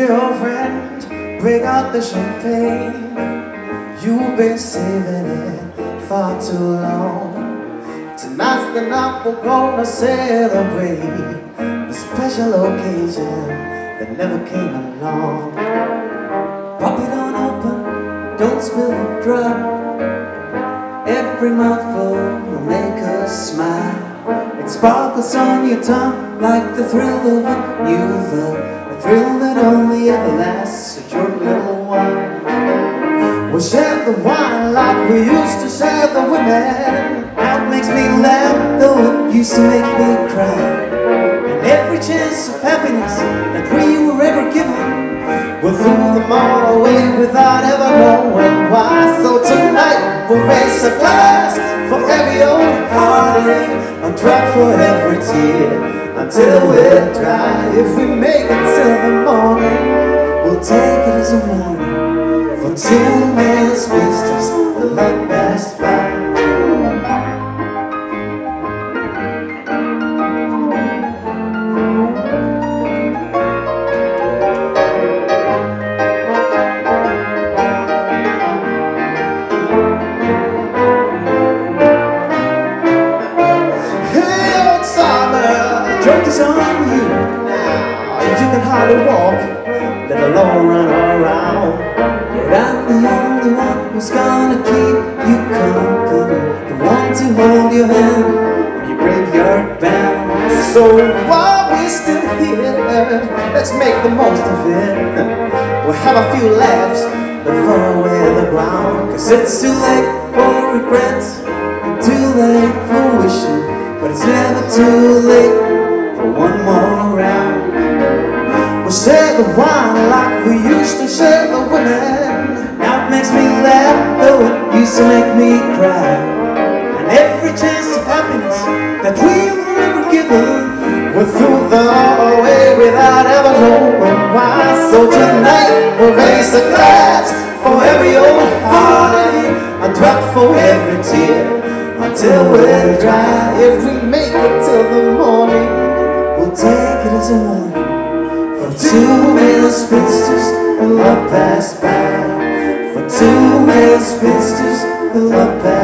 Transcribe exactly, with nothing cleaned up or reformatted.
your friend, bring out the champagne. You've been saving it far too long. Tonight's the night we're gonna celebrate the special occasion that never came along. Pop it on open, don't spill a drop. Every mouthful will make us smile. It sparkles on your tongue like the thrill of a new love, a thrill that only ever lasts a short little while. We'll share the wine like we used to share the women. Now it makes me laugh, though it used to make me cry. And every chance of happiness that we were ever given, we threw them all away without ever knowing why. So tonight we'll raise a glass for every old heartache, a drop for every tear, until we're dry. If we make it till the morning, we'll take it as a warning for two men spinsters that love passed by. Joke is on you now. You can hardly walk, let alone run around. Yet I'm the only one who's gonna keep you company, the one to hold your hand when you're graveyard bound. So while we're still here, let's make the most of it. We'll have a few laughs before we hit the ground. Cause it's too late for regrets and too late for wishing, but it's never too late for one more round. We'll share the wine like we used to share the women. Now it makes me laugh, though it used to make me cry. And every chance of happiness that we were ever given, we threw them all away without ever knowing why. So tonight we'll raise a glass for every old heartache, a drop for every tear, until we're dry. If we make it till the morning, we'll take it as a warning for two male spinsters who love passed by. For two male spinsters who love passed by.